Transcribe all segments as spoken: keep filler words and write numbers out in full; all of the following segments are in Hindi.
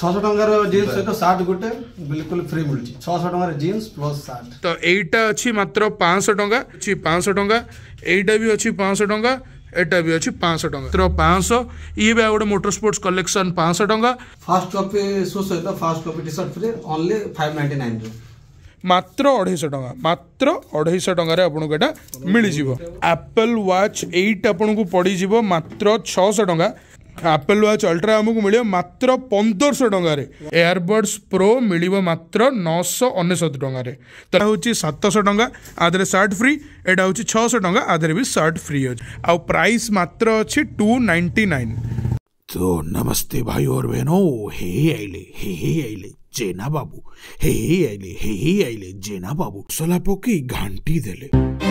छह सौ टंकार जीन्स सहित सार्ट गोटे बिल्कुल फ्री मिलुची छह सौ टंकार जीन्स प्लस सार्ट तो एटा अछि मात्र पाँच सौ टंका अछि पाँच सौ टंका एटा भी अछि पाँच सौ टंका एटा भी अछि पाँच सौ टंका मात्र पाँच सौ ये भी गोटे मोटर स्पोर्ट्स कलेक्शन पाँच सौ टंका फर्स्ट कॉपी शू सहित first copy T shirt free only पाँच सौ निन्यानवे मात्र अढ़ाई टंका मात्र अढ़ाई टंका आपको एटा मिल जिवो एप्पल वॉच एट आपको पड़ी जिवो मात्र छह सौ टंका एप्पल वॉच अल्ट्रा आमको मिले मात्र पंदर सौ टंकार एयरबड्स प्रो मिल मात्र नौ सौ अनेशत टंकार तो हूँ सात सौ टंका आधे सार्ट फ्री एटा हूँ छह सौ टंका आधे भी सार्ट फ्री अच्छे आ प्राइस मात्र अच्छी टू नाइंटी नाइन। तो नमस्ते भाई और बहनों हे आइले हे हे आइले जेना बाबू हे हे आइले हे हे आइले जेना बाबू सला पकी घंटी देले।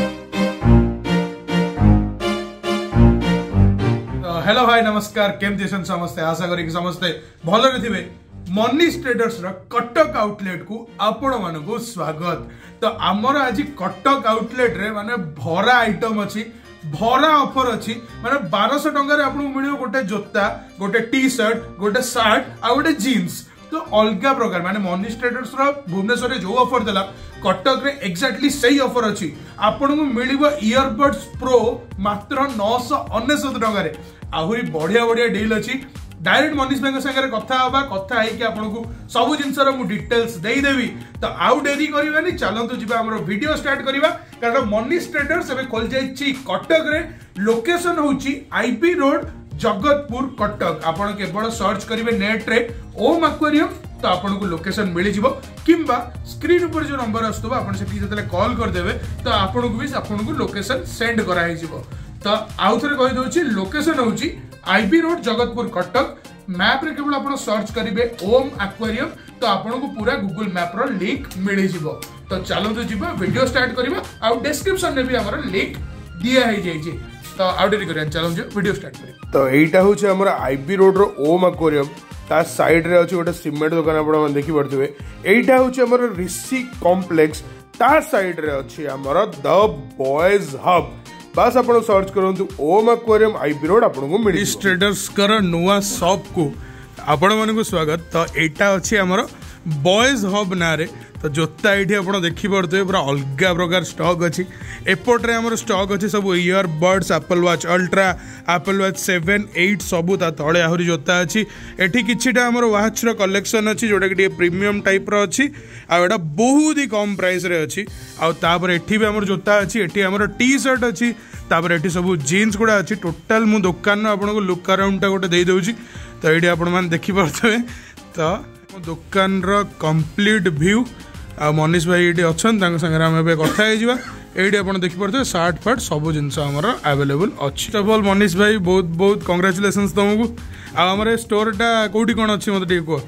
हेलो भाई नमस्कार केमती अछन समस्ते आशा करी कि समस्ते भल थे मनीष ट्रेडर्स रो कटक आउटलेट को आपण मानक स्वागत। तो आमर आज कटक आउटलेट रे माने भरा आइटम अच्छी भरा ऑफर अच्छी माने बारह सौ टंका आपको मिल गोटे जोता गोटे टी शर्ट गोटे सार्ट आ गोटे जीन्स तो अलग प्रकार माने मनीष ट्रेडर्स रो भुवनेश्वर जो ऑफर देला कटक रे एक्जाक्टली सही ऑफर अच्छी आपन को मिलिबो ईयरबड्स प्रो मात्र नौ सौ अनेशत टंका रे आहुरी बढ़िया बढ़िया डील अच्छी डायरेक्ट मनीष भाई सागर कथा हवा कथा है कि आपको सब जिनसर मु डिटेल्स देई देवी तो आउ डेरी करबानी चलंतु जिबा हमरो वीडियो स्टार्ट करबा कारण मनीष ट्रेडर्स एबे खोल जाईची कटक रे लोकेशन होची आईपी रोड जगतपुर कटक आपण केवल सर्च करेंगे नेट रे ओम एक्वेरियम तो आपन को लोकेशन मिल जिवो किंबा स्क्रीन ऊपर जो नंबर आस्तबा आपण से जतले कॉल कर देबे तो आपन को भी आपन को लोकेशन सेंड करा ही जिवो। तो आउ थरे कहि दोची लोकेशन होची IB road Jagatpur Cuttack map रे केवल आपण सर्च करेंगे ओम एक्वेरियम तो आपन को पूरा गूगल मैप रो लिंक मिल जिवो। तो चलो तो जिबा वीडियो स्टार्ट करबा आ डिस्क्रिप्शन में भी हमर लिंक दिया है जाई तो आउटरी करिया चलो वीडियो स्टार्ट करिया। तो एटा होचे हमर आईबी रोड रो ओम एक्वेरियम ता साइड रे अछि गोटे सीमेंट दुकान आपण देखि पड़थिबे एटा होचे हमर ऋषि कॉम्प्लेक्स ता साइड रे अछि हमर द बॉयज हब बस आपण सर्च करंतु ओम एक्वेरियम आईबी रोड आपण को मिली ट्रेडर्स कर नुआ शॉप को आपण मन को स्वागत। तो एटा अछि हमर बॉयज हब ना रे तो जोता ये आप देखी पड़े पूरा अलग प्रकार स्टॉक अच्छी एपट्रे आम स्टॉक अच्छी सब earbuds Apple watch ultra Apple watch seven eight सबू ता तले आहरी जोता अच्छी एठी किछिटा हमर वॉच रो कलेक्शन अच्छी जोटा कि प्रीमियम टाइप रो अच्छी आ एटा बहुत ही कम प्राइस रे अच्छी आ तापर एठी भी हमर जोता अच्छी एठी हमर टी शर्ट अच्छी तापर एठी सब जीन्स गुड़ा अच्छी टोटाल मु दुकान आपको लुक अराउंड टा गोटे दे दउची तो ये आपण मैंने देखी पारे तो दुकान रो कंप्लीट व्यू आ मनीष भाई ये अच्छा सागर आम कथा ये आप देखिपे सार्ट फार्ट सब जिन अवेलेबल अच्छी तो भल मनीष भाई बहुत बहुत कंग्राचुलेशंस तुमको आम स्टोरटा कौटी कौन अच्छी मत कह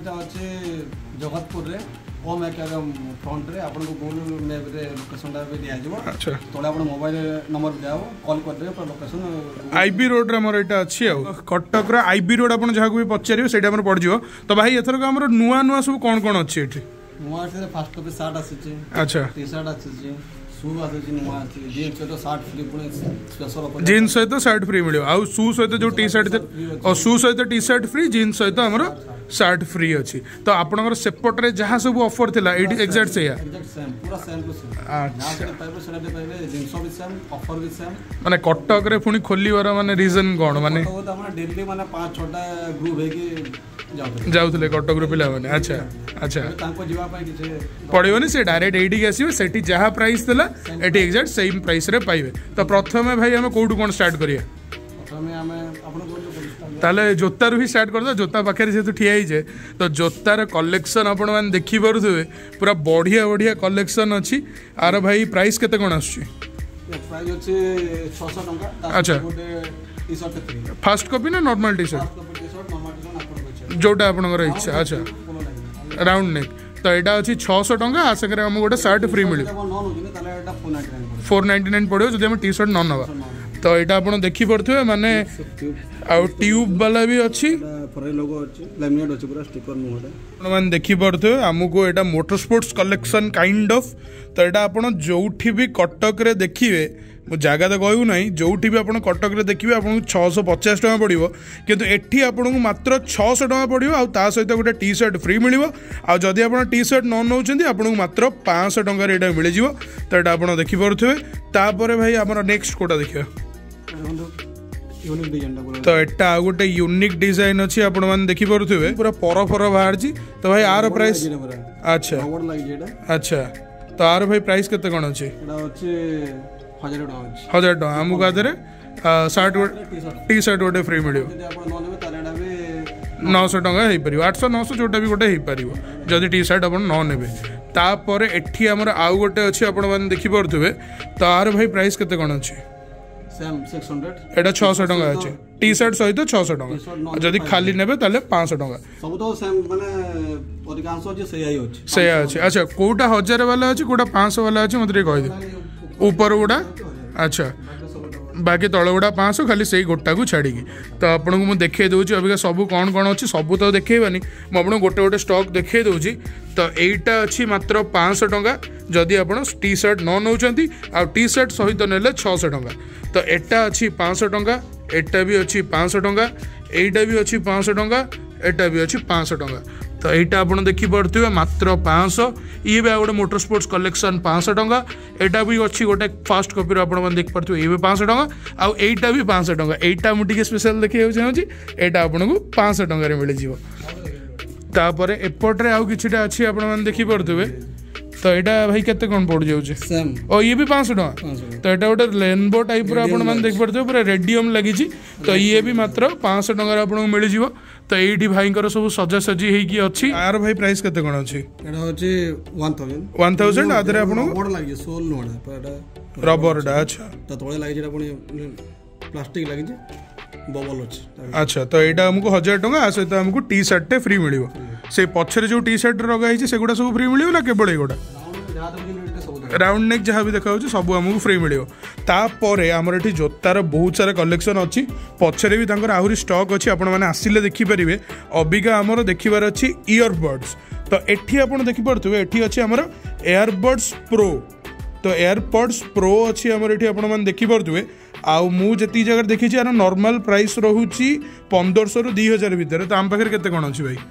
जगतपुर ओम एक्वेरियम फ्रंट रे आपन को गूगल मैप रे लोकेशन टा भी दिया जिवो। अच्छा तोले आपन मोबाइल नंबर दियाओ कॉल कर देबे पर लोकेशन आईबी रोड रे हमर एटा अछि आ कटक रे आईबी रोड आपन जहा को भी पचारियो सेटा हमर पड़ जिवो। तो भाई एथर को हमर नुवा नुवा सब कोन कोन अछि एठी नुवा से फर्स्ट कॉपी शर्ट आछि अच्छा टी शर्ट आछि शू आछि नुवा आछि जीन्स सहित शर्ट फ्री पुणे स्पेशल ऑफर जीन्स सहित शर्ट फ्री मिलियो आ शू सहित जो टी शर्ट और शू सहित टी शर्ट फ्री जीन्स सहित हमर शर्ट फ्री अच्छी तो आपनकर सेपटे जहाँ सब ऑफर थिला एटी एक्जेक्ट से पूरा सेम टू सेम अच्छा पाइबो सेला दे पाइबे जिंस भी सेम ऑफर भी सेम माने कटक रे पुनी खोलिवार माने रीजन कोन माने तो हमरा दिल्ली माने पाँच छटा ग्रुप हे कि जाउथले कटक रो पिला माने अच्छा अच्छा तांको जीवा पाई कि पड़िबोनी से डायरेक्ट एडी के आसीबे सेठी जहाँ प्राइस थिला एटी एक्जेक्ट सेम प्राइस रे पाइबे। तो प्रथमे भाई हम कोठु कोन स्टार्ट करिया प्रथमे हम आपन ताले जोतार भी स्टार्ट कर जोता पाखे जेहतु ठिया है तो जोतार कलेक्शन आपण मैंने देखी पारे पूरा बढ़िया बढ़िया कलेक्शन अच्छी आर भाई प्राइस केते कोन आछी अच्छा फास्ट कॉपी ना नॉर्मल टी शर्ट जोटा आपनकर इच्छा अच्छा राउंड नेक तो यहाँ अच्छी छह सौ टंका आ सागर आम गोटे शर्ट फ्री मिले फोर नाइंटी नाइन पड़ो जो आम टी शर्ट न नवा। तो यहाँ आप देखी पड़े माने आउ ट्यूब वाला भी अच्छी ଫରେ ଲୋଗୋ ଅଛି ଲ୍ୟାମିନେଟ୍ ଅଛି ପୁରା ଷ୍ଟିକର ନୁହଁଟା ଆପଣମାନେ ଦେଖିପାରୁଥିବେ ଆମକୁ ଏଇଟା motor sports collection kind of ତ ଏଇଟା ଆପଣ ଯୋଉଠି ବି କଟକରେ ଦେଖିବେ ମୁଁ ଜାଗା ତ କହିବୁ ନାହିଁ ଯୋଉଠି ବି ଆପଣ କଟକରେ ଦେଖିବେ ଆପଣଙ୍କୁ ଛଅଶହ ପଚାଶ ଟଙ୍କା ପଡ଼ିବ କିନ୍ତୁ ଏଠି ଆପଣଙ୍କୁ ମାତ୍ର ଛଅଶହ ଟଙ୍କା ପଡ଼ିବ ଆଉ ତା ସହିତ ଗୋଟେ ଟି ସାର୍ଟ ଫ୍ରି ମିଳିବ ଆଉ ଯଦି ଆପଣ ଟି ସାର୍ଟ ନ ନେଉଛନ୍ତି ଆପଣଙ୍କୁ ମାତ୍ର ପାଞ୍ଚଶହ ଟଙ୍କାରେ ଏଇଟା ମିଳିଯିବ ତ ଏଇଟା ଆପଣ ଦେଖିପାରୁଥିବେ ତାପରେ ଭାଇ ଆମର ନେକ୍ସଟ କୋଉଟା ଦେଖିବା ତ ଏଟା ଆଉ ଗୋଟେ ୟୁନିକ୍ ଡିଜାଇନ୍ ଅଛି ଆପଣମାନେ ଦେଖିପାରୁଥିବେ ପୁରା ପର ଫର ବାହାରିଛି ତ ଭାଇ ଆର ପ୍ରାଇସ୍ ଆଚ୍ଛା ଆଚ୍ଛା ତ ଆର ଭାଇ ପ୍ରାଇସ୍ କେତେ କ'ଣ ଅଛି ହଜାର ଟଙ୍କା ଆମକୁ ଆଧରେ ସାର୍ଟ ଟି ସାର୍ଟ ଗୋଟେ ଫ୍ରି ମିଳିବ ନଅଶହ ଟଙ୍କା ହେଇପାରିବ ଆଠଶହ ନଅଶହ ଯୋଉଟା ବି ଗୋଟେ ହେଇପାରିବ ଯଦି ଟି ସାର୍ଟ ଆପଣ ନ ନେବେ ତାପରେ ଏଠି ଆମର ଆଉ ଗୋଟେ ଅଛି ଆପଣମାନେ ଦେଖିପାରୁଥିବେ ତ ଆର ଭାଇ ପ୍ରାଇସ୍ କେତେ କ'ଣ ଅଛି এটা ছশো টাকা আছে টি শার্ট সহিত ছশো টাকা যদি খালি নেবে তাহলে পাঁচশো টাকা সব তো সেম মানে অধিকাংশ আছে সেইয়াই আছে সেইয়া আছে আচ্ছা কোটা হাজার वाला আছে কোটা পাঁচশো वाला আছে মতে টিকে কই দে উপর গুড়া আচ্ছা बाकी तल गुड़ा पाँच सौ खाली से गोटा को छाड़ी तो आपको मुझे देखा दूसरी अबिका सब कौन कौन अच्छी सब तो देखनी मुझे गोटे गोटे स्टॉक देखा दूसरी तो यहीटा अच्छी मात्र पाँच सौ टंका जदि आप टी सार्ट न नौ आ टी सार्ट सहित नेले छःश टंका तो एटा अच्छी पाँच सौ टंका एटा भी अच्छी पाँच सौ टंका एटा भी अच्छी पाँच सौ टंका एटा भी अच्छी पाँच सौ टंका तो यहाँ आप देखिपे मात्र पाँच सौ ये भी गोटे मोटर स्पोर्ट्स कलेक्शन पाँच सौ टंका यहाँ भी अच्छी गोटे फास्ट कॉपी आप देखिपे ये भी पाँच सौ टंका आउ एटा भी पाँच सौ टंका यहाँ मुझे स्पेशल देखा चाहूँगी यहाँ आपको पाँच सौ टंकार मिल जापर एपटे आउ कि अच्छी आप देखिपे तो यहाँ भाई केते कौन पड़ जाऊँ और ये भी पाँच सौ टका तो यहाँ गोटे रेनबो टाइप देखिपे पूरा रेडियम लगी तो ये भी मात्र पाँच सौ टकर आपको मिल जाव तो ये भाई सब सजासजी होगी अच्छी आर भाई प्राइस केते कौन अच्छी वन थाउजेंड आधे आपको रबर अच्छा तले लगी प्लास्टिक लगी बबल अच्छी अच्छा तो यहाँ आमको हजार टका आ सहित आमको टी सार्ट टे फ्री मिल से पछरे जो टी सार्ट लगाई से सब फ्री मिल ना केवल एगोटा राउंड नेक जहाँ भी देखा सब आमको फ्री मिल तापर आमर ये जोतार बहुत सारा कलेक्शन अच्छी पछरे भी आहरी स्टॉक अच्छी आपण मैंने आसिले देखिपारे अबिका आमर देखिबार अच्छी इयरबड्स तो एठी आप देखिपे एठी अच्छी आमर एयरबड्स प्रो तो एयरपड्स प्रो अच्छी आमर एठी आपण मैंने देखिपे आउ मु जी जगह देखी यार नॉर्मल प्राइस रोची पंदर सौ रु दी हजार भितर तो आम पाखे केते कौन अच्छी भाई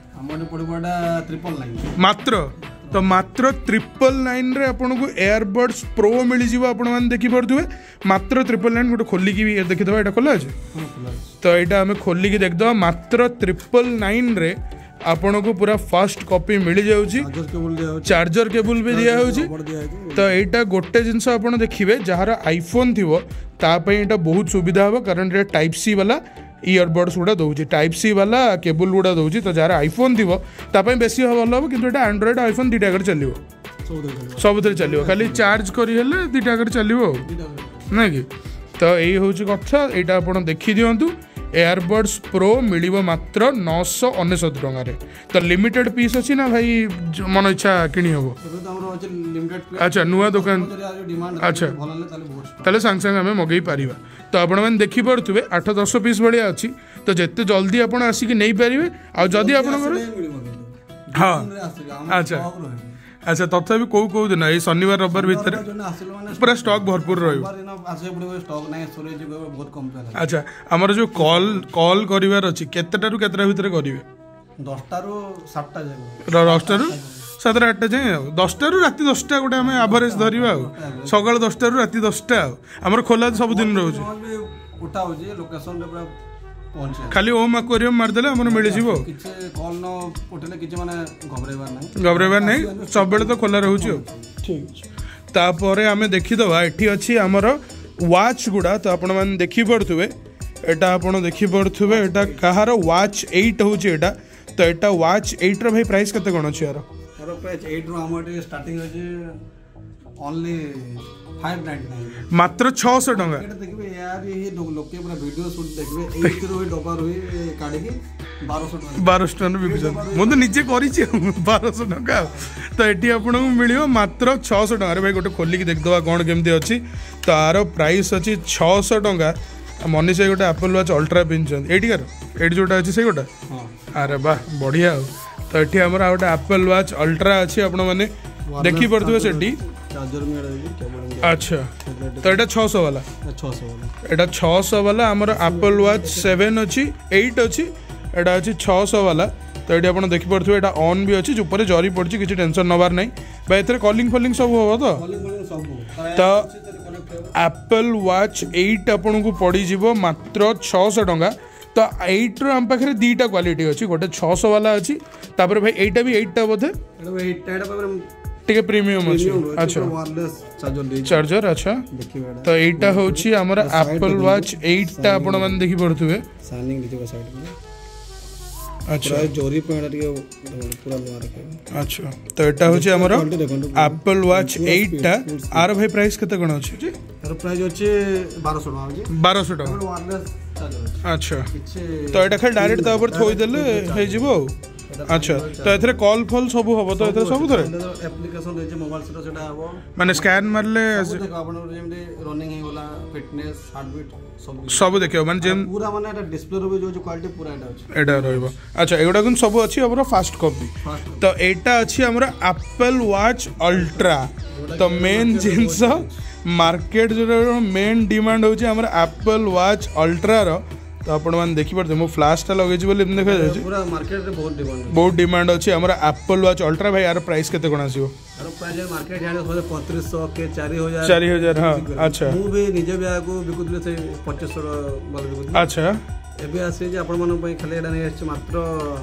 मात्र तो मात्र ट्रिपल नाइन रे आपन को एयरबड्स प्रो मिल जीव आपण माने देखि परथुवे मात्र ट्रिपल नाइन गोटे खोली की देखि दबा एटा खोला अछि तो एटा हमें खोली की देख दबा मात्र ट्रिपल नाइन रे आपन को पूरा फास्ट कॉपी मिल जाउची चार्जर केबल भी दिया होउची तो एटा गोटे जिंस आपन देखिबे जहार आईफोन थिवो ता पई एटा बहुत सुविधा हो कारण रे टाइप सी वाला इयरबड्स गुड़ा दौर टाइप सी वाला केबल गुड़ा दौर तो जार आईफोन थी तापाई बेसी भल हम कि एंड्रॉइड आईफोन दुटा चलो सब चलो खाली चार्ज करें दुटा चलो ना कि तो यही हूँ कथा यहाँ आप देखी दिंतु एयरबड्स प्रो मिल मात्र नौश अनेशत टकर तो लिमिटेड पीस अच्छी ना भाई मन इच्छा किणी हम अच्छा नुआ दुकान अच्छा ताले सांगे सांगे आम मगई पार तो आपण मैंने देखिपे आठ दस पीस भाया अच्छी तो जिते जल्दी आप आसिक नहीं पारे आदि आप हाँ अच्छा अच्छा तथापि कौ कौ दिन ये शनिवार रविवार भितर पूरा स्टॉक भरपूर अच्छा आमर जो कॉल कॉल करिवार अछि केतेटा रु केतेटा भितर करिवे दसटा रु सातटा जाय दसटा रु सातटा आठटा जाए दसटा रु राति दसटा गोटे आम एवरेज धरिबा सकाळ दसटा रु राति दसटा आमर खोला सब दिन रोज उठा होजे लोकेशन रे पूरा खाली ओम एक्वेरियम मारदेले हमर मिल जीवो किछे कॉल न उठले किछे माने घबरेबार नै घबरेबार नै सब बेले तो खोला रहउछि ठीक तापरे आमे देखि दबा एठी अछि हमर वॉच गुडा तो आपण मान देखि पड़थुवे एटा आपण देखि पड़थुवे एटा कहार वॉच आठ होछि एटा तो एटा वॉच आठ रो भाई प्राइस कते कोन अछि यार यार प्राइस आठ रो हमर स्टार्टिंग होछि ओनली फाइव नाइंटी नाइन मात्र छह सौ टका एटा देखबे यार ये लोग के पूरा वीडियो शूट देखबे आठ रो डबा रही काढी के बारह सौ टका बारह सौ टका बिकुछन मो तो निजे करिछि बारह सौ टका तो एटी आपन को मिलियो मात्र छह सौ टका रे भाई गोटे खोली की देख दवा कोन केमती अछि तार प्राइस अछि छह सौ टका मनीष गोटे एप्पल वॉच अल्ट्रा पिनछन एटी कर एटी जोटा अछि से गोटा हां अरे वाह बढ़िया हो तो ये आम गोटे एप्पल वॉच अल्ट्रा अच्छी आपण मैंने देखी पड़े से चार्जर में अच्छा तो यहाँ छः सौ वाला छः सौ वाला एटा छः सौ वाला आमर एप्पल वॉच सेवेन अच्छी एट अच्छी एटा अच्छी छः सौ वाला तो ये आप देखिपे यहाँ ऑन भी अच्छी ऊपर जरी पड़ी किसी टेंशन नबार नहीं भाई एथरे कॉलिंग फॉलिंग सब हम तो तो एप्पल वॉच एट आपन को पड़ी जीवो मात्र छः सौ टंका तो एट रो हम पाखे दीटा क्वालिटी अच्छी गोटे छः सौ वाला अच्छी तापर भाई एटा भी एटा बोधे टिके प्रीमियम अच्छी अच्छा चार्जर अच्छा तो एटा होची हमर एप्पल वॉच एट टा आपण मन देखि पड़थुवे साइनिंग दिखो साइड में अच्छा जोरी पे टिके पूरा नवा रखे अच्छा तो एटा होची हमर एप्पल वॉच एट टा आर भाई प्राइस केते कोन अछि जी आर प्राइस अछि बारह सौ टका बारह सौ टका वायरलेस चार्जर अच्छा तो एटा खाली डायरेक्ट ता ऊपर थोई देले हे जीवो अच्छा तो एथरे कॉल फॉल सब हबो तो एथरे सब थरे एप्लीकेशन रहै छै मोबाइल से सेटा हबो माने स्कैन मारले देखो आपण जेमते रनिंग हे होला फिटनेस हार्ट बीट सब सब देखियो माने जेम पूरा माने एटा डिस्प्ले रो जो जो क्वालिटी पूरा एटा अछि एटा रहइबो अच्छा एगुडा कोन सब अछि हमर फास्ट कॉपी तो एटा अछि हमर एप्पल वॉच अल्ट्रा तो मेन जिंस मार्केट जो मेन डिमांड होछि हमर एप्पल वॉच अल्ट्रा रो तो आपण मान देखि परते मो फ्लैश टा लगै छी बोले देखा जाय छी पूरा मार्केट रे बहुत डिमांड बहुत डिमांड अछि हमरा एप्पल वॉच अल्ट्रा भाई यार प्राइस केते कोन आसीबो यार प्राइस मार्केट जाने होले पैंतीस सौ के चार हज़ार चार हज़ार हां अच्छा मु भी निजे भी आगो बिकुदले से पच्चीस सौ वाला बिकुदले अच्छा एबे आसे जे आपण मन पई खाली एडा नै आछि मात्र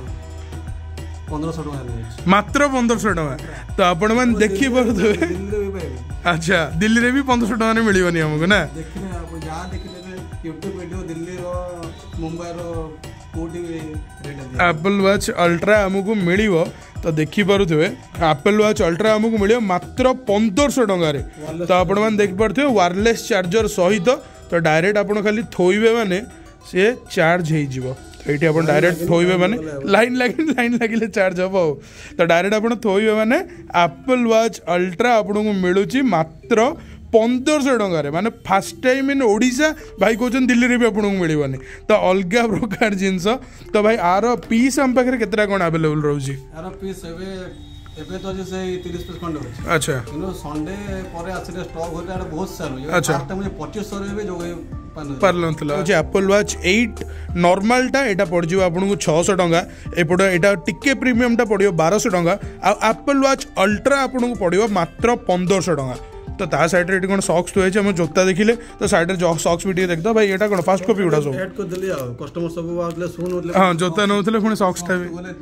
पंद्रह सौ टका नै मात्र पंद्रह सौ टका तो आपण मान देखि परते दिल्ली रे भी अच्छा दिल्ली रे भी पंद्रह सौ टका नै मिलिबनी हमको ना देखिले आप जा देखिले यूट्यूब वीडियो दिल्ली रो मुंबई रो कोटी रेट एप्पल वॉच अल्ट्रा हमको मिलिबो तो देखि पारुथबे एप्पल वॉच अल्ट्रा हमको मिलियो मात्र पंद्रह सौ टका रे तो आपण मान देखि पारुथबे वायरलेस चार्जर सहित तो डायरेक्ट आपण खाली थोइबे माने से चार्ज हे जीवो एठी आपण डायरेक्ट थोइबे माने लाइन लाइन लाइन लागिले चार्ज हबो तो डायरेक्ट आपण थोइबे माने एप्पल वॉच अल्ट्रा आपण को मिलुची मात्र पंद्रह सौ टकर माने फास्ट टाइम इन ओडिशा भाई कहते दिल्ली में भी आपको मिलनी तो अलग प्रकार जिनस तो भाई आर पीस आम पाखे केतटा कौन अवेलेबल रोचे पीस एबे तो जैसे तीस पीस खंडे होछि अच्छा किनो संडे परे आछले स्टॉक होता है बहुत सेल हो अच्छा फास्ट टाइम पच्चीस सौ रे भी जो पारलंतला जे एप्पल वॉच एट नॉर्मल टा एटा पड़ जिवो आपनको छह सौ टका एपट एटा टिके प्रीमियम टा पड़ियो बारह सौ टका आ एप्पल वॉच अल्ट्रा आपनको पड़ियो मात्र पंद्रह सौ टका तो ता साइड रे कोन सॉक्स तो है जोता देखिले तो साइड रे सॉक्स भी देखता भाई एटा कोन फास्ट कॉपी उडा सब ऐड कर देली आ कस्टमर सब आउटले सुन होतले हां जोता नउतले पुनी सॉक्स टा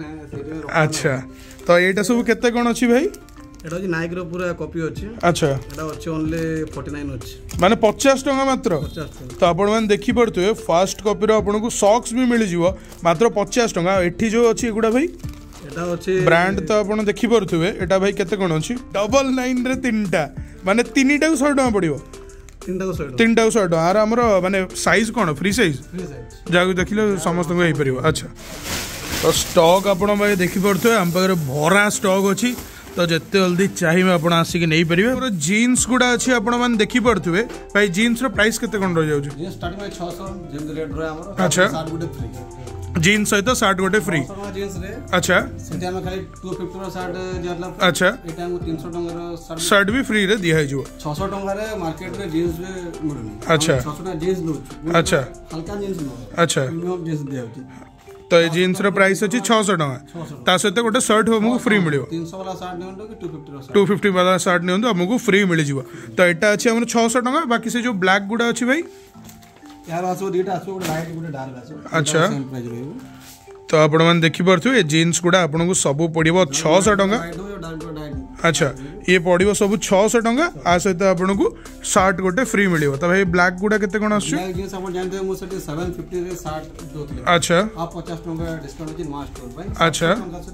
अच्छा तो एटा सब केते कोन अछि भाई एटा जी नाइक रो पूरा कॉपी अछि अच्छा एटा अछि ओनली उनचास अछि माने पचास टका मात्र तो आपण मान देखि पड़तुए फास्ट कॉपी रो आपण को सॉक्स भी मिल जिवो मात्र पचास टका एठी जो अछि एगुडा भाई एटा अछि ब्रांड तो आपण देखि पड़तुए एटा भाई केते कोन अछि डबल नाइन रे तीनटा माने तीनटा को सौ टका पड़ियो तीनटा को सौ तीनटा को सौ टका आर हमर माने साइज कोन फ्री साइज फ्री साइज जागु देखिले समस्त को हे परियो अच्छा तो स्टॉक आपण भाई देखि पड़तुए हम पाखरे भरा स्टॉक अछि तो जिते जल्दी चाहिए आप आसिक नहीं पारे जीन्स गुड़ा अच्छी आपण मैंने देखी पड़े भाई जीन्स रो प्राइस केते कोन रह जाउछ स्टार्टिंग में छह सौ जेम रेट रो हमर अच्छा साठ गुटे फ्री जीन्स सहित साठ गोटे फ्री जीन्स रे अच्छा सेटा में खाली दो सौ पचास रो साठ दियाला अच्छा एटा हम तीन सौ टंका रो साठ शर्ट भी फ्री रे दिया हिजो छह सौ टंका रे मार्केट रे जीन्स रे मिलुनी अच्छा छह सौ टंका जीन्स लो अच्छा हल्का जीन्स नो अच्छा प्रीमियम जीन्स दिया होती तो ये जीन्स रो प्राइस अछि छह सौ टका ता सहित गोटे शर्ट हमको फ्री मिलियो तीन सौ वाला शर्ट नेउंडो कि दो सौ पचास रो दो सौ पचास वाला शर्ट नेउंडो हमको फ्री मिल जिवो तो एटा अछि हमर छह सौ टका बाकी से जो ब्लैक गुडा अछि भाई यार आसो दीटा आसो गोटे लाइट गोटे डार्क आसो अच्छा सेम प्राइस रहइबो तो आपण मैंने देखि पड़थु जीन्स गुड़ा आपन को सब पड़ो छह सौ टका अच्छा ये पड़ो सब छह सौ टका आ सहित आपन को शर्ट गोटे फ्री मिलियो तो भाई ब्लैक गुड़ा केते कोन आछू ब्लैक जींस अपन जानते मो सेटी सात सौ पचास रे शर्ट दोतले अच्छा आप पचास टका डिस्काउंट अछि नवा स्टोर भाई अच्छा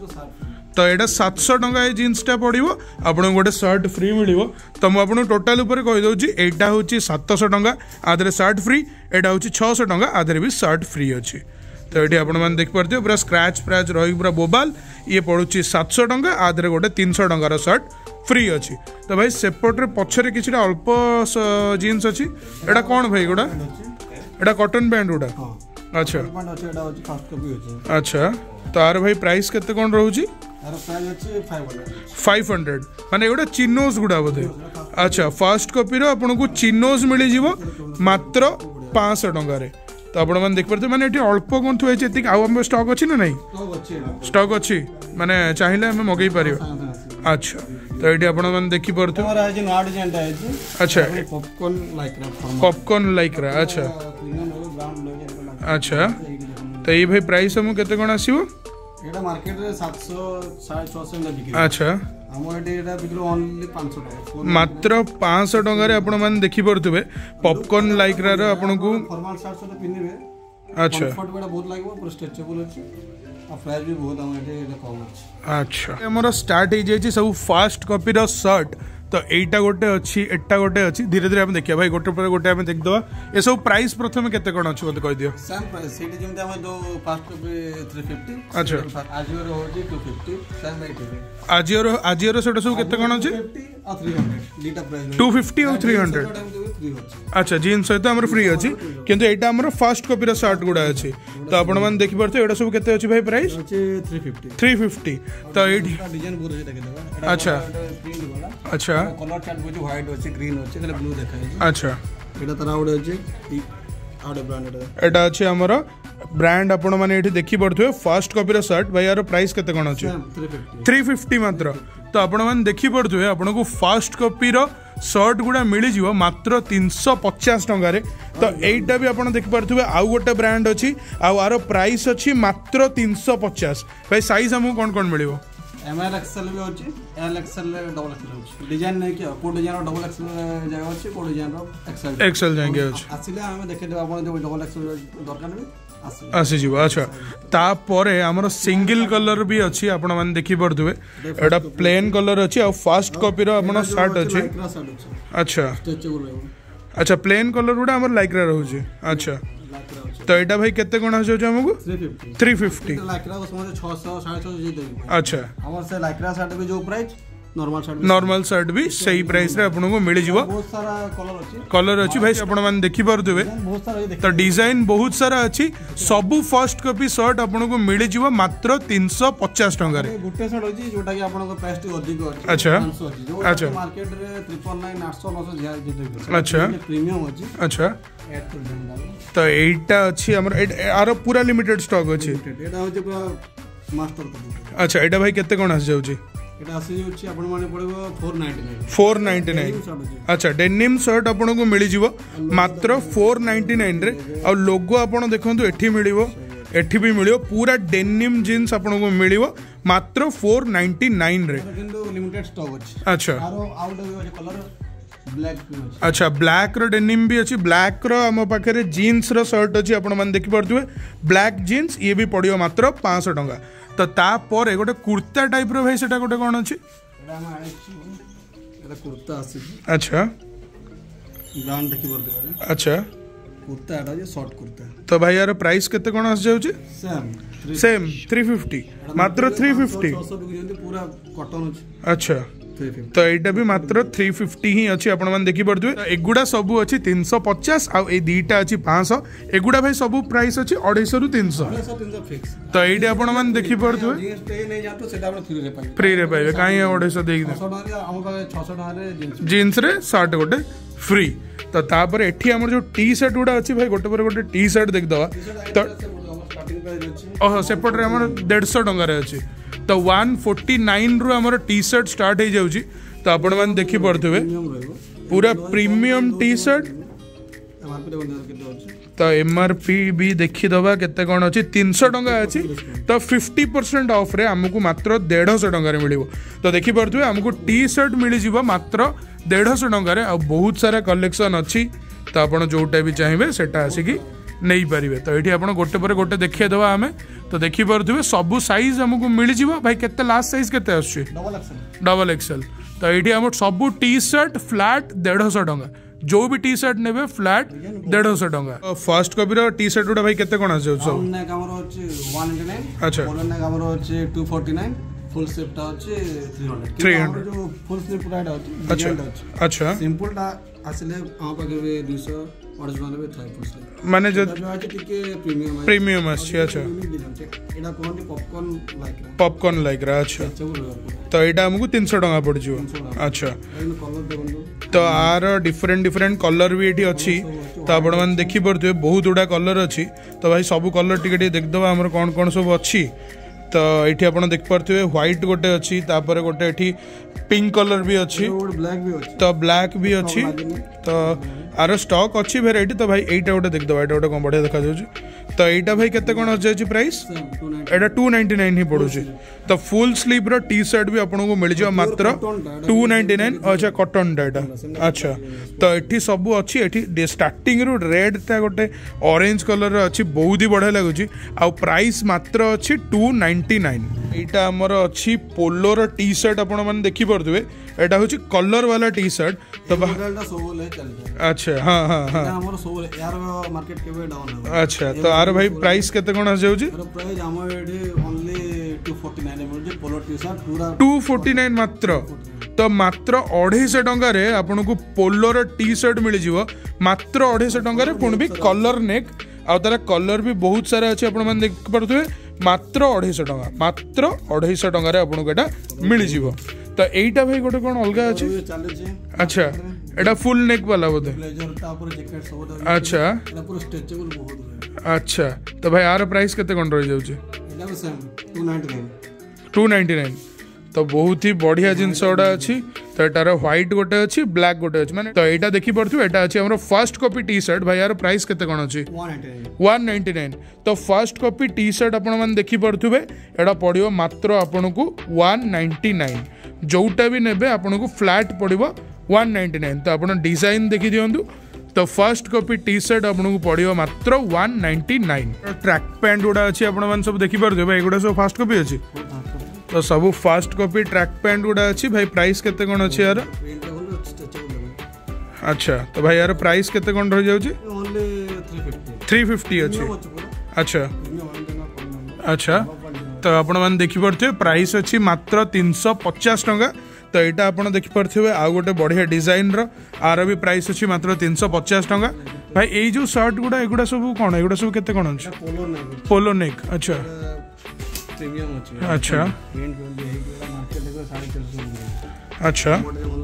तो एटा सात सौ टका ए जीन्स टा पड़ो आपन गोटे शर्ट फ्री मिलियो तो मु आपन टोटल ऊपर कहि दउची एटा होची सात सौ टका आदरे शर्ट फ्री एटा होची छह सौ टका आदरे भी शर्ट फ्री अछि तो ये आप देखी पारे पूरा स्क्रैच फ्रैच रही पूरा बोबाल ये पड़ुची सात सौ टका आधे गोटे तीन सौ टकार शर्ट फ्री अच्छी तो भाई सेपटे पछरे कि अल्प जीन्स अच्छी एटा कौन भाई गोटा एटा कॉटन पैंट गोटा अच्छा पॉइंट अछि एटा अछि फर्स्ट कॉपी अछि अच्छा तार भाई प्राइस केते कोन रहउची तार प्राइस अछि फाइव हंड्रेड फाइव हंड्रेड माने एगोटा चिनोज गुडा बोधे अच्छा फर्स्ट कॉपी रो आपन को चिनोज मिली जीवो मात्र पाँच सौ टंका रे तो आपण मन देख परते माने एटी अल्प कोन थुए छै एतिक आउ हम स्टॉक अछि ना नहीं स्टॉक अछि स्टॉक अछि माने चाहिले हम मगै परियो अच्छा तो एटी आपण मन देखि परते हमरा अछि नॉट डिजाइन ता अछि अच्छा पॉपकॉर्न लाइक रा फॉर्म पॉपकॉर्न लाइक रा अच्छा ब्राउन लोगो अच्छा तो ये भाई प्राइस हम केते कोन आसीबो एटा मार्केट रे सात सौ साढ़े छह सौ में बिक्री अच्छा हम एटी एटा बिक्री ओनली पाँच सौ टका मात्र पाँच सौ टंका रे आपण मान देखि परतुबे पॉपकॉर्न लाइक रा रे आपण को फॉर्मल शर्ट से पिनिबे अच्छा कंफर्ट बड़ा बहुत लागबो पूरा स्ट्रेचेबल अछि आ प्राइस भी बहुत हम एटी एटा कम अछि अच्छा हमर स्टार्ट हे जाय सब फास्ट कॉपी रो शर्ट तो एटा गोटे अच्छी एटा गोटे अच्छी धीरे धीरे हम देखिया भाई गोटे पर गोटे हम देखदवा ए सब प्राइस प्रथम केते कोन अछि मते कह दियो सेम प्राइस सेठी जेमते हम दो फास्ट कॉपी तीन सौ पचास अच्छा आजियो रो होजी दो सौ पचास सेम रेट है आजियो रो आजियो रो सेटा सब केते कोन अछि और तीन सौ लीटर प्राइस दो सौ पचास और तीन सौ अच्छा जीन्स सहित हमर फ्री अछि किंतु एटा हमर फास्ट कॉपी रो शर्ट गुडा अछि तो आपण मान देखि परते एटा सब केते अछि भाई प्राइस अछि तीन सौ पचास तीन सौ पचास तो एटी डिजाइन बहुत अछि देखे देबा अच्छा प्रिंट वाला अच्छा कलर चार्ट बुझ व्हाइट अछि ग्रीन अछि कले ब्लू देखाइ छै अच्छा एटा तरा उडे अछि ई आउडे ब्रांड एटा एटा अछि हमर ब्रांड आपण माने एठी देखि पड़थुए फास्ट कॉपी रो शर्ट भाई यार प्राइस केते कोन अछि तीन सौ पचास मात्र तो आपण मान देखि पड़थुए आपण को फास्ट कॉपी रो शर्ट गुडा मिली जीवो मात्र तीन सौ पचास टंका रे तो एटा भी आपण देखि पड़थुए आउ गोटे ब्रांड अछि आ आरो प्राइस अछि मात्र तीन सौ पचास भाई साइज हमु कोन कोन मिलिवो एम एल एक्सएल भी अछि एल एक्सएल डबल एक्सएल अछि डिजाइन नै कि को डिजाइन डबल एक्सएल जाय अछि को डिजाइन एक्सएल एक्सएल जाएंगे अछि आसिले हम देखे देबा आपण जो डबल एक्सएल दरकार नै आसी आसी जीव अच्छा ता परे हमर सिंगल कलर भी अछि आपण मान देखि पड़थुए एटा प्लेन कलर अछि आ फास्ट कॉपी रो आपण शर्ट अछि अच्छा स्ट्रेचेबल अच्छा प्लेन कलर गुडा हमर लाइक्रा रहउ छी अच्छा तो एटा भाई केते कोन आसे छ हमको तीन सौ पचास लाइक्रा को समझ छह सौ साढ़े छह सौ जे देबी अच्छा हमर से लाइक्रा शर्ट भी जो price normal shirt normal shirt भी सही प्राइस रे आपन को मिल जीवो बहुत सारा कलर अछि कलर अछि भाई आपण मान देखि परथुबे बहुत सारा तो डिजाइन बहुत सारा अछि सबु फर्स्ट कॉपी शर्ट आपन को मिल जीवो मात्र तीन सौ पचास टंका रे गुटे शर्ट अछि जोटा कि आपन को प्राइस टी अधिक अछि अच्छा पाँच सौ अछि जो अच्छा मार्केट रे ट्रिपल नाइन आठ सौ नौ सौ जे देबी अच्छा प्रीमियम अछि अच्छा एट टू जेम तो एटा अछि हमर आरो पूरा लिमिटेड स्टॉक अछि एटा होजे पूरा मास्टर कॉपी अच्छा एटा भाई केते कोन आस जाउची एटा आसी जाउची आपन माने पड़िबो चार सौ निन्यानवे चार सौ निन्यानवे अच्छा डेनिम शर्ट आपन को मिली जीवो मात्र चार सौ निन्यानवे रे आ लोगो आपन देखंतु एठी मिलिवो एठी भी मिलियो पूरा डेनिम जीन्स आपन को मिलिवो मात्र चार सौ निन्यानवे रे किंतु लिमिटेड स्टॉक अछि अच्छा आरो आउट ऑफ कलर ब्लैक अछि अच्छा ब्लैक रो डेनिम भी अछि ब्लैक रो हम पाखे रे जीन्स रो शर्ट अछि आपन मान देखि परथुए ब्लैक जीन्स ये भी पड़ियो मात्र पाँच सौ टंका तो ता पर गोटे कुर्ता टाइप रो भाई सेटा गोटे कोन अछि एटा हम आछि एटा कुर्ता अछि अच्छा ब्रांड देखि परथुए अच्छा कुर्ता एटा जे शॉर्ट कुर्ता तो भाई यार प्राइस केते कोन आस जाउची सेम सेम तीन सौ पचास मात्र तीन सौ पचास छह सौ बिक जंती पूरा कॉटन अछि अच्छा तीन सौ पचास तो एटा भी मात्र तीन सौ पचास ही अछि आपण मान देखि परथुए एगुडा सबु अछि तीन सौ पचास आ ए दीटा अछि पाँच सौ एगुडा भाई सबु प्राइस अछि दो सौ पचास रु तीन सौ तीन सौ तीन सौ फिक्स तो एडी आपण मान देखि परथुए जींस पे नहीं जातो सेटा आपण फ्री रे पाइ फ्री रे पाइबे काई दो सौ देख दे छह सौ टका हम का छह सौ टका रे जींस जीन्स रे शर्ट गोटे फ्री तो तापर एठी हमर जो टी शर्ट गुडा अछि भाई गोटे पर गोटे टी शर्ट देख दवा तो स्टार्टिंग प्राइस अछि ओह सेपट रे हमर एक सौ पचास टंका रे अछि तो एक सौ उनचास रु हमर टी शर्ट स्टार्ट हे जाउची तो आपण मान देखि परथुवे प्रीमियम रहबो पूरा प्रीमियम टी शर्ट एमआरपी देखो केते अछि तो एमआरपी भी देखि दबा केते कोन अछि तीन सौ टंका अछि तो पचास परसेंट ऑफ रे हमकु मात्र एक सौ पचास टंका रे मिलिबो तो देखि परथुवे हमकु टी शर्ट मिलि जिवो मात्र एक सौ पचास टंका रे आ बहुत सारा कलेक्शन अछि तो आपण जोटा भी चाहिबे सेटा आसी कि नहीं पारिबे तो एठी आपण गोटे पर गोटे देखिए दवा हमें तो देखि परथुवे सब साइज हमकु मिलि जिवो भाई केते लास्ट साइज केते आछी डबल एक्सएल डबल एक्सएल तो एठी हम सब टी शर्ट फ्लैट एक सौ पचास टंका जो भी टी शर्ट नेबे फ्लैट एक सौ पचास टंका फर्स्ट कॉपी रो टी शर्ट उडा भाई केते कोन आछ सब ने कामरो अछि एक सौ निन्यानवे अच्छा बोलन ने कामरो अछि दो सौ उनचास फुल स्लीव टा अछि तीन सौ जो फुल स्लीव पूरा अछि अच्छा अच्छा सिंपल टा आसले आ पगे दो सौ ओरिजिनल भी थाई फुल स्लीव माने जो जो आज टिके प्रीमियम है प्रीमियम अछि अच्छा एटा कोन पॉपकॉर्न लाइक पॉपकॉर्न लाइक रा अच्छा तो एटा हमको तीन सौ टका पड़ जिवो अच्छा कलर देखंदु तो आर डिफरेंट डिफरेंट कलर भी एठी अछि तो आपण मान देखि परथुए बहुत उडा कलर अछि तो भाई सब कलर टिके टिके देख दबा हमर कोन कोन सब अछि तो एठी आपण देख परथुए व्हाइट गोटे अछि तापर गोटे एठी पिंक कलर भी अछि ब्लैक भी अछि तो ब्लैक भी अछि तो आर स्टॉक अच्छी वेराइटी तो भाई एटा गोटे देख दबा एटा गोटे कोन बढ़िया देखा जाउची तो एटा भाई केते कोन अछि प्राइस एटा टू नाइंटी नाइन ही पड़ुची तो फुल स्लीव रो टी शर्ट भी आपन को मिल जाव मात्र टू नाइंटी नाइन अच्छा कॉटन डाटा अच्छा तो एठी सब अछि एठी स्टार्टिंग रो रेड ता गोटे ऑरेंज कलर अछि बहुत ही बढ़िया लागुची आ प्राइस मात्र अछि टू नाइंटी नाइन एटा हमर अछि पोलो रो टी शर्ट आपन मन देखि परथुए एटा होची कलर वाला टी शर्ट तो मॉडलटा सोल है चल अच्छा हां हां हां हमर सोल यार मार्केट केबे डाउन है अच्छा तो आर भाई प्राइस केते कोन आ जाउची प्राइस हमर एडी only two forty nine M J polo T shirt पूरा टू फोर्टी नाइन मात्र तो मात्र अढ़ाई टंका रे आपन को पोलोर टी शर्ट मिल जिवो मात्र अढ़ाई टंका रे पुण भी कलर नेक आ तार कलर भी बहुत सारा अछि आपन मन देख परथुए मात्र अढ़ाई टंका मात्र अढ़ाई टंका रे आपन को एटा मिल जिवो तो एटा भाई गोटे कोन अलगा अछि अच्छा एटा फुल नेक वाला बोधे ब्लेजर ता ऊपर जैकेट सब अच्छा एटा पूरा स्ट्रेचेबल बहुत है अच्छा तो भाई आर प्राइस केते कोन रहि जाउची एटा भी same two ninety nine two ninety nine तो बहुत ही बढ़िया जिनस गुड़ा अच्छी तो एटार व्हाइट गोटे अच्छी ब्लैक गोटे अच्छी माने तो एटा देखि परथु एटा अछि हमर फर्स्ट कॉपी टी शर्ट भाई यार प्राइस केते कोन अछि वन नाइंटी नाइन तो फर्स्ट कॉपी टी शर्ट आपण मन देखि परथुबे एटा पड़ियो मात्र आपण को वन नाइंटी नाइन जोटा भी नेबे आपण को फ्लैट पड़ियो वन नाइंटी नाइन तो आपण डिजाइन देखि दियंतु तो फर्स्ट कॉपी टी शर्ट आपन को पड़ियो मात्र one ninety nine track pant गुड़ा अच्छी आपण मन सब देखि परथुबे भाई एगुडा सब फर्स्ट कॉपी अछि तो सब फास्ट कॉपी ट्रैक पैंट गुड़ा अच्छी भाई प्राइस केते कोन अछि यार अच्छा तो भाई यार प्राइस केते कोन रह जाउची थ्री फिफ्टी अछि अच्छा अच्छा तो आपण मन देखि परथे प्राइस अछि मात्र तीन सौ पचास टंका तो यहाँ आप देखिपे आउ गोटे बढ़िया डिजाइन आर भी प्राइस अच्छी मात्र तीन सौ पचास टंका भाई ये जो शर्ट गुड़ा एगुड़ा सब कौन एगुड़ा सब केते कोन अछि पोलो नेक अच्छा अच्छा अच्छा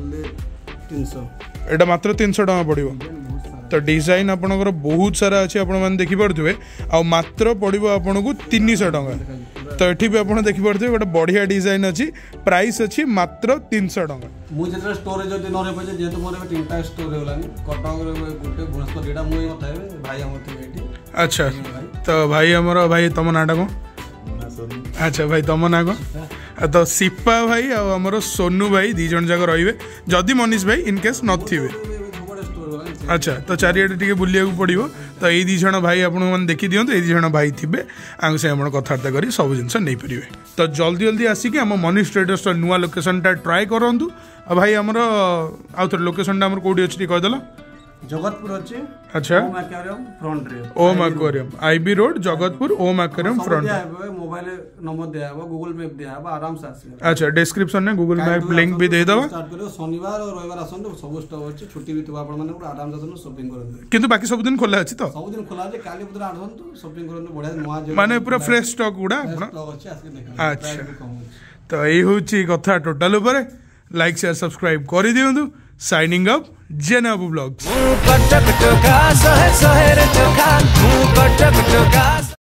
एटा मात्र तीन सौ टंका पड़िबो तो डिजाइन आपनकर बहुत सारा अच्छी आपण मैंने देखिपे आ मात्र पड़ो आपन को तीन सौ टंका तो ये भी आप देखिपे गोटे बढ़िया डिजाइन अच्छी प्राइस अच्छी मात्र तीन सौ टंका मुझे स्टोर जदि न रही जेहेतु मोर तीन टा स्टोर होलानी कटक गोटे भुवनेश्वर एटा मुई नथाय भाई हमर एठी अच्छा तो भाई हमर भाई तुम नाटा को अच्छा भाई तुम ना को तो सिपा भाई आमर सोनू भाई दी जन जाक रे जदि मनीष भाई इनकेस नथिबे अच्छा तो चारिआडे टिके बुलिया पड़ो तो ये दी जन भाई आपन देखी दियंतु ये दी जन भाई थिबे आंग से आपण कथार्ता करी सब जिनस नहीं परिवे तो जल्दी जल्दी आसिक आम मनीष ट्रेडर्स नुआ लोकेशन टा ट्राई करंतु भाई आमर आउ थोड़े लोकेशन टा हमर कोडी अछि कहदला जगतपुर अच्छे अच्छा ओम एक्वेरियम फ्रंट रे Om aquarium IB road Jagatpur Om aquarium front mobile number दिया है गूगल मैप दिया है आराम से आसी अच्छा डिस्क्रिप्शन में गूगल मैप लिंक भी दे दबा स्टार्ट करियो शनिवार और रविवार आसन सब स्टॉक अछि छुट्टी भी तो आपण माने आराम से शॉपिंग करन किंतु बाकी सब दिन खोला अछि तो सब दिन खोला अछि काली पुत्र आठन तो शॉपिंग करन बढ़िया नवा माने पूरा फ्रेश स्टॉक गुडा आपण स्टॉक अछि आके देख अच्छा तो एही होची कथा टोटल ऊपर लाइक शेयर सब्सक्राइब करि दियंतु साइनिंग अप जेनाबू ब्लॉग्स।